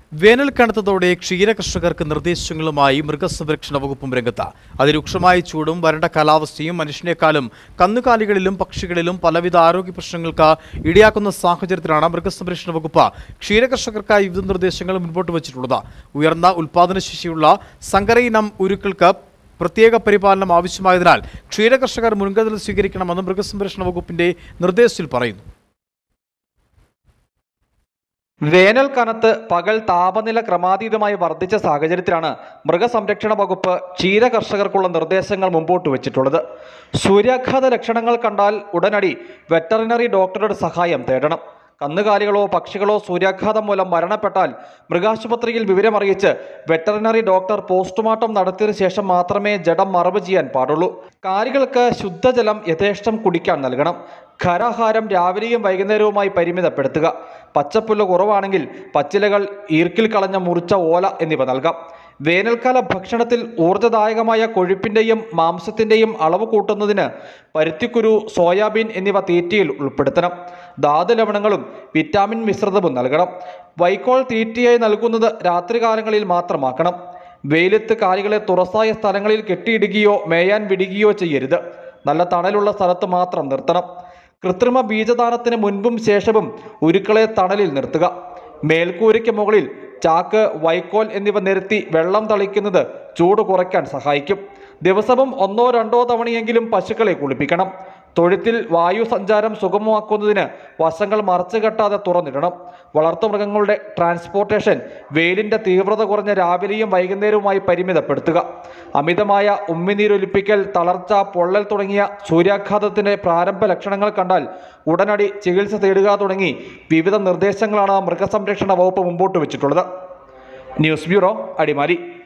വേനൽ കനത്തതോടെ ക്ഷീരകർഷകർക്ക് നിർദ്ദേശങ്ങളുമായി മൃഗസംരക്ഷണ വകുപ്പും രംഗത്ത്. അതിരൂക്ഷമായ ചൂടും വരണ്ട കാലാവസ്ഥയും മനുഷ്യനേക്കാളും കന്നുകാലികളിലും പക്ഷികളിലും പലവിധ ആരോഗ്യ പ്രശ്നങ്ങൾക്ക് ഇടയാക്കുന്ന സാഹചര്യത്തിലാണ് മൃഗസംരക്ഷണ വകുപ്പ് ക്ഷീരകർഷകർക്കായി വിവിധ നിർദ്ദേശങ്ങൾ മുൻപോട്ട് വച്ചിട്ടുള്ളത്. ഉയർന്ന ഉൽപാദനശേഷിയുള്ള സങ്കര ഇനം ഉരുക്കൾക്ക് പ്രത്യേക പരിപാലനം ആവശ്യമായതിനാൽ ക്ഷീരകർഷകർ മുൻകരുതൽ സ്വീകരിക്കണമെന്ന് മൃഗസംരക്ഷണ വകുപ്പിന്റെ നിർദ്ദേശത്തിൽ പറയുന്നു. വേനൽ കനത്ത് പകൽ താപനില ക്രമാതീതമായി വർദ്ധിച്ച സാഹചര്യത്തിലാണ് മൃഗസംരക്ഷണ വകുപ്പ് ക്ഷീരകർഷകർക്കുള്ള നിർദ്ദേശങ്ങൾ മുമ്പോട്ട് വെച്ചിട്ടുള്ളത്. സൂര്യാഘാത ലക്ഷണങ്ങൾ കണ്ടാൽ ഉടനടി വെറ്ററിനറി ഡോക്ടറുടെ സഹായം തേടണം. കന്നുകാലികളോ പക്ഷികളോ സൂര്യാഘാതം മൂലം മരണപ്പെട്ടാൽ മൃഗാശുപത്രിയിൽ വിവരമറിയിച്ച് വെറ്ററിനറി ഡോക്ടർ പോസ്റ്റ്മോർട്ടം നടത്തിയതിനു ശേഷം മാത്രമേ ജഡം മറവ് ചെയ്യാൻ പാടുള്ളൂ. കാലികൾക്ക് ശുദ്ധജലം യഥേഷ്ടം കുടിക്കാൻ നൽകണം. ഖരാഹാരം രാവിലെയും വൈകുന്നേരവുമായി പരിമിതപ്പെടുത്തുക. പച്ചപ്പുല്ല് കുറവാണെങ്കിൽ പച്ചിലകൾ, ഈർക്കിൽ കളഞ്ഞ മുറിച്ച ഓല എന്നിവ നൽകാം. വേനൽക്കാല ഭക്ഷണത്തിൽ ഊർജ്ജദായകമായ കൊഴുപ്പിൻ്റെയും മാംസത്തിൻ്റെയും അളവ് കൂട്ടുന്നതിന് പരുത്തിക്കുരു, സോയാബീൻ എന്നിവ തീറ്റയിൽ ഉൾപ്പെടുത്തണം. ധാതു ലവണങ്ങളും വിറ്റാമിൻ മിശ്രിതവും നൽകണം. വൈക്കോൽ തീറ്റയായി നൽകുന്നത് രാത്രികാലങ്ങളിൽ മാത്രമാക്കണം. വെയിലത്ത് കാലികളെ തുറസായ സ്ഥലങ്ങളിൽ കെട്ടിയിടുകയോ മേയാൻ വിടുകയോ ചെയ്യരുത്. നല്ല തണലുള്ള സ്ഥലത്ത് മാത്രം നിർത്തണം. കൃത്രിമ ബീജദാനത്തിന് മുൻപും ശേഷവും ഉരുക്കളെ തണലിൽ നിർത്തുക. മേൽക്കൂരയ്ക്ക് മുകളിൽ ചാക്ക്, വൈക്കോൽ എന്നിവ നിരത്തി വെള്ളം തളിക്കുന്നത് ചൂട് കുറയ്ക്കാൻ സഹായിക്കും. ദിവസവും 1-2 തവണയെങ്കിലും പശുക്കളെ കുളിപ്പിക്കണം. തൊഴുത്തിൽ വായു സഞ്ചാരം സുഗമമാക്കുന്നതിന് വശങ്ങൾ മറച്ചു കെട്ടാതെ തുറന്നിടണം. വളർത്തുമൃഗങ്ങളുടെ ട്രാൻസ്പോർട്ടേഷൻ വെയിലിൻ്റെ തീവ്രത കുറഞ്ഞ രാവിലെയും വൈകുന്നേരവുമായി പരിമിതപ്പെടുത്തുക. അമിതമായ ഉമ്മിനീരൊലിപ്പിക്കൽ, തളർച്ച, പൊള്ളൽ തുടങ്ങിയ സൂര്യാഘാതത്തിൻ്റെ പ്രാരംഭ ലക്ഷണങ്ങൾ കണ്ടാൽ ഉടനടി ചികിത്സ തേടുക തുടങ്ങി വിവിധ നിർദ്ദേശങ്ങളാണ് മൃഗസംരക്ഷണ വകുപ്പ് മുമ്പോട്ട് വെച്ചിട്ടുള്ളത്. News bureau, Adimali.